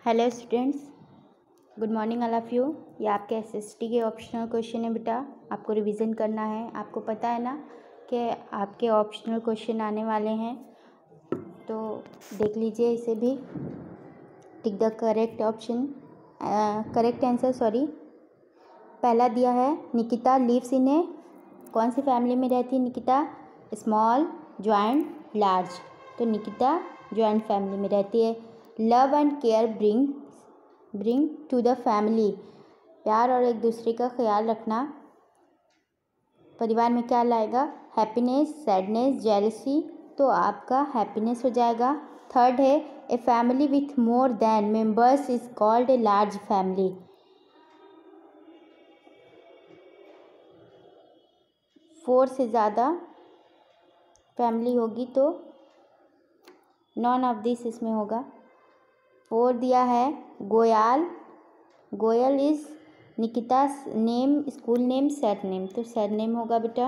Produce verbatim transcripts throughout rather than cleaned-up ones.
Hello students, good morning all of you. ये आपके SST के ऑप्शनल क्वेश्चन है बेटा, आपको रिवीजन करना है। आपको पता है ना कि आपके ऑप्शनल क्वेश्चन आने वाले हैं, तो देख लीजिए इसे भी। Tick the correct option, correct answer sorry. पहला दिया है निकिता लिव्स इन ए, कौन सी फैमिली में रहती है निकिता? Small, joint, large. तो निकिता जॉइंट फैमिली में रहती है। Love and care bring bring to the family, प्यार और एक दूसरे का ख्याल रखना परिवार में क्या लाएगा? Happiness, sadness, jealousy. तो आपका हैप्पीनेस हो जाएगा। थर्ड है a family with more than members is called a large family. Four से ज़्यादा फैमिली होगी तो नॉन ऑफ दिस इसमें होगा। फोर दिया है Goyal, Goyal is Nikita name, school name, sir name, तो सर नेम होगा बेटा।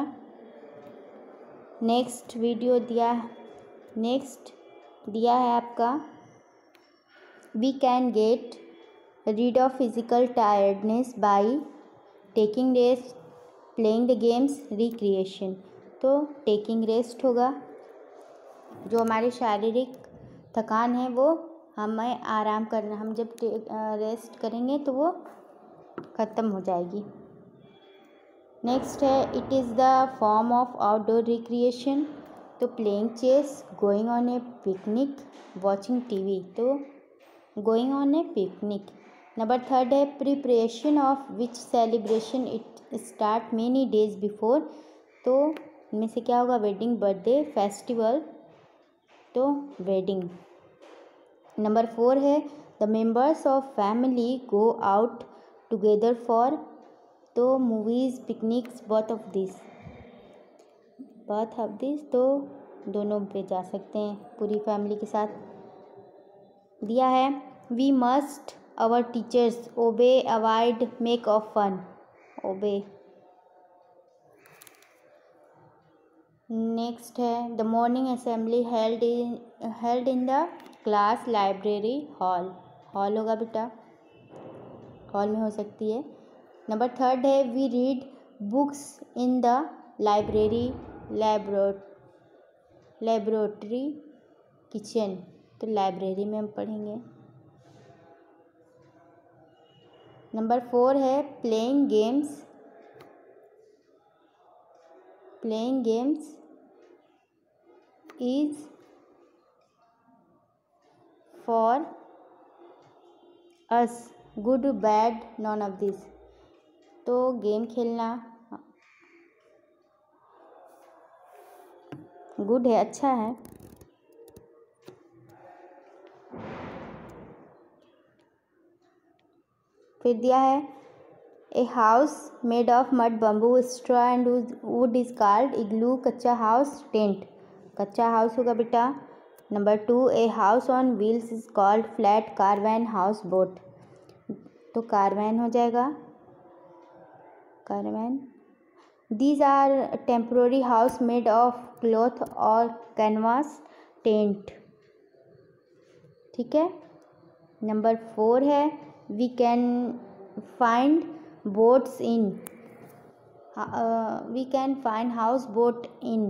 नेक्स्ट वीडियो दिया नेक्स्ट दिया है आपका we can get rid of physical tiredness by taking rest, playing the games, recreation. तो टेकिंग रेस्ट होगा, जो हमारी शारीरिक थकान है वो हमें आराम करना, हम जब रेस्ट करेंगे तो वो ख़त्म हो जाएगी। नेक्स्ट है it is the form of outdoor recreation, तो playing chess, going on a picnic, watching TV. तो going on a picnic. Number third है preparation of which celebration it start many days before, तो इनमें से क्या होगा? Wedding, birthday, festival, तो wedding. Number four है the members of family go out together for, तो movies, picnics, both of this both of this तो दोनों पे जा सकते हैं पूरी फैमिली के साथ। दिया है we must our teachers obey avoid make of fun, obey. Next है the morning assembly held in held in the class, library, hall, hall होगा बेटा, हॉल में हो सकती है। नंबर थर्ड है we read books in the library, laboratory, kitchen, तो library में हम पढ़ेंगे। नंबर फोर है playing games, playing games is for us, good, bad, none of this. तो गेम खेलना गुड है, अच्छा है। फिर दिया है a house made of mud, bamboo, straw and wood is called igloo, कच्चा हाउस, टेंट, कच्चा हाउस होगा बेटा। Number two a house on wheels is called flat, caravan, house boat, तो कारवैन हो जाएगा, caravan. These are temporary house made of cloth और canvas, tent, ठीक है। नंबर फोर है we can find boats in, we can find house boat in,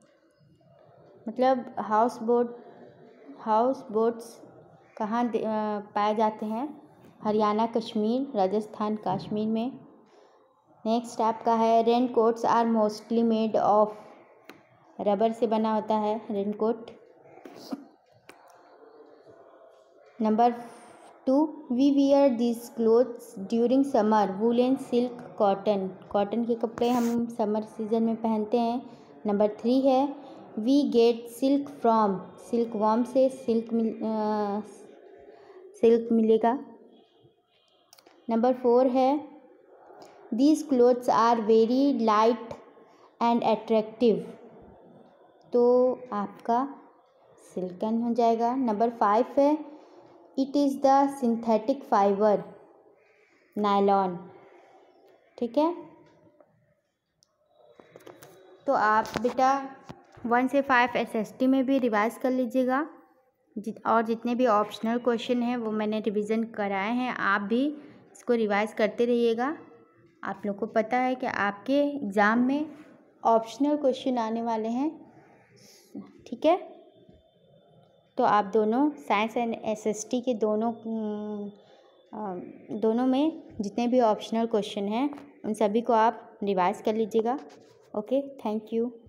मतलब house boat, house boats कहाँ पाए जाते हैं? हरियाणा, कश्मीर, राजस्थान, कश्मीर में। नेक्स्ट आपका है rain coats are mostly made of, rubber से बना होता है rain coat. Number two we wear this clothes during summer, woollen, silk, cotton, cotton के कपड़े हम समर सीजन में पहनते हैं। नंबर थ्री है we get silk from, silk worm से सिल्क मिल आ, सिल्क मिलेगा। नंबर फोर है these clothes are very light and attractive, तो आपका सिल्कन हो जाएगा। नंबर फाइव है it is the synthetic fibre, nylon, ठीक है। तो आप बेटा वन से फाइव एस एस टी में भी रिवाइज कर लीजिएगा। जित और जितने भी ऑप्शनल क्वेश्चन हैं वो मैंने रिवीजन कराए हैं, आप भी इसको रिवाइज करते रहिएगा। आप लोग को पता है कि आपके एग्ज़ाम में ऑप्शनल क्वेश्चन आने वाले हैं, ठीक है। तो आप दोनों साइंस एंड एसएसटी के दोनों दोनों में जितने भी ऑप्शनल क्वेश्चन हैं उन सभी को आप रिवाइज कर लीजिएगा। Okay, thank you.